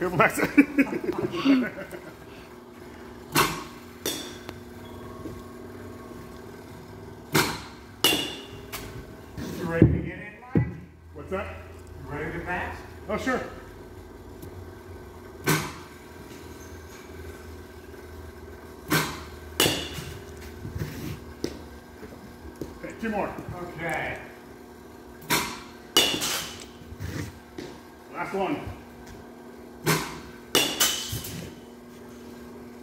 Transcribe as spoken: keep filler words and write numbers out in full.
Careful, Max. You ready to get in, Mike? What's that? You ready to match? Oh, sure. Okay, two more. Okay. Last one.